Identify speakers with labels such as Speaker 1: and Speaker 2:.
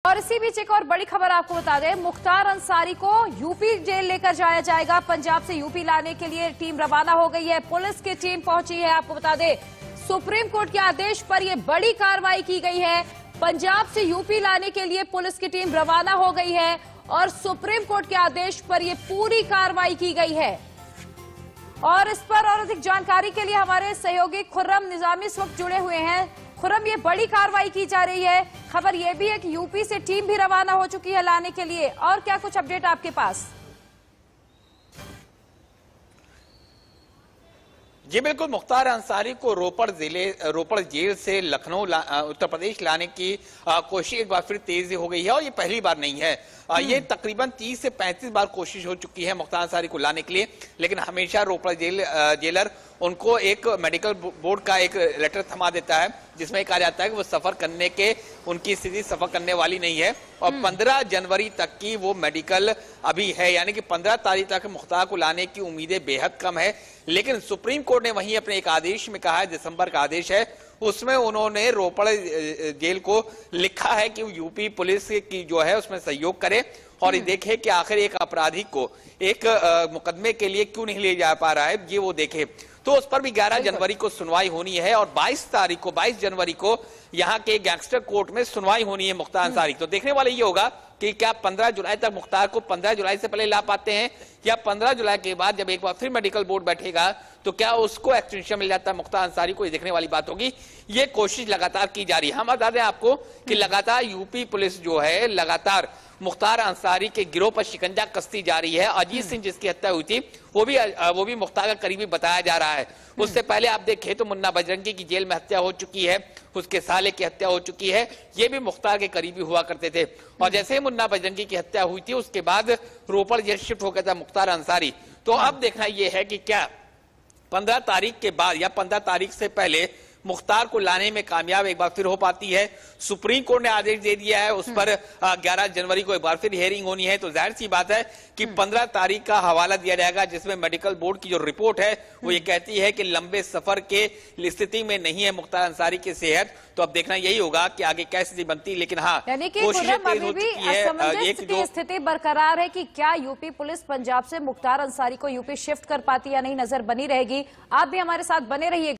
Speaker 1: और इसी बीच एक और बड़ी खबर आपको बता दें, मुख्तार अंसारी को यूपी जेल लेकर जाया जाएगा। पंजाब से यूपी लाने के लिए टीम रवाना हो गई है, पुलिस की टीम पहुंची है। आपको बता दें, सुप्रीम कोर्ट के आदेश पर यह बड़ी कार्रवाई की गई है। पंजाब से यूपी लाने के लिए पुलिस की टीम रवाना हो गई है और सुप्रीम कोर्ट के आदेश पर यह पूरी कार्रवाई की गई है। और इस पर और अधिक जानकारी के लिए हमारे सहयोगी खुर्रम निजामी इस वक्त जुड़े हुए हैं। खुर्रम, ये बड़ी कार्रवाई की जा रही है, खबर यह भी है कि यूपी से टीम भी रवाना हो चुकी है लाने के लिए, और क्या कुछ अपडेट आपके पास?
Speaker 2: जी बिल्कुल, मुख्तार अंसारी को रोपड़ जेल से लखनऊ उत्तर प्रदेश लाने की कोशिश एक बार फिर तेज हो गई है और ये पहली बार नहीं है। ये तकरीबन 30 से 35 बार कोशिश हो चुकी है मुख्तार अंसारी को लाने के लिए, लेकिन हमेशा रोपड़ जेलर उनको एक मेडिकल बोर्ड का एक लेटर थमा देता है जिसमें कहा जाता है कि वो सफर करने के उनकी स्थिति सफर करने वाली नहीं है और 15 जनवरी तक की वो मेडिकल अभी है, यानी कि 15 तारीख तक मुख्तार को लाने की उम्मीदें बेहद कम है। लेकिन सुप्रीम कोर्ट ने वहीं अपने एक आदेश में कहा है, दिसंबर का आदेश है, उसमें उन्होंने रोपड़ जेल को लिखा है कि यूपी पुलिस की जो है उसमें सहयोग करे और ये देखे कि आखिर एक अपराधी को एक मुकदमे के लिए क्यों नहीं ले जा पा रहा है, ये वो देखे। तो उस पर भी 11 जनवरी को सुनवाई होनी है और 22 जनवरी को यहाँ के गैंगस्टर कोर्ट में सुनवाई होनी है मुख्तार अंसारी। तो देखने वाला ये होगा कि क्या 15 जुलाई तक मुख्तार को 15 जुलाई से पहले ला पाते हैं या 15 जुलाई के बाद जब एक बार फिर मेडिकल बोर्ड बैठेगा तो क्या उसको एक्सटेंशन मिल जाता है मुख्तार अंसारी को, ये देखने वाली बात होगी। ये कोशिश लगातार की जा रही है। हम बता दें आपको कि लगातार यूपी पुलिस जो है लगातार मुख्तार अंसारी के गिरोह पर शिकंजा कसती जा रही है। अजीत सिंह जिसकी हत्या हुई थी वो भी मुख्तार का करीबी बताया जा रहा है। उससे पहले आप देखें तो मुन्ना बजरंगी की जेल में हत्या हो चुकी है, उसके साले की हत्या हो चुकी है, ये भी मुख्तार के करीबी हुआ करते थे। और जैसे ही मुन्ना बजरंगी की हत्या हुई थी उसके बाद रोपड़ जेल शिफ्ट हो गया था मुख्तार अंसारी। तो अब देखना यह है कि क्या 15 तारीख के बाद या 15 तारीख से पहले मुख्तार को लाने में कामयाब एक बार फिर हो पाती है। सुप्रीम कोर्ट ने आदेश दे दिया है, उस पर 11 जनवरी को एक बार फिर हियरिंग होनी है। तो जाहिर सी बात है कि 15 तारीख का हवाला दिया जाएगा जिसमें मेडिकल बोर्ड की जो रिपोर्ट है वो ये कहती है कि लंबे सफर के स्थिति में नहीं है मुख्तार अंसारी की सेहत। तो अब देखना यही होगा कि आगे क्या स्थिति बनती है। लेकिन हाँ, कोशिशें तेज हो चुकी है।
Speaker 1: स्थिति बरकरार है कि क्या यूपी पुलिस पंजाब से मुख्तार अंसारी को यूपी शिफ्ट कर पाती या नहीं, नजर बनी रहेगी। आप भी हमारे साथ बने रहिए।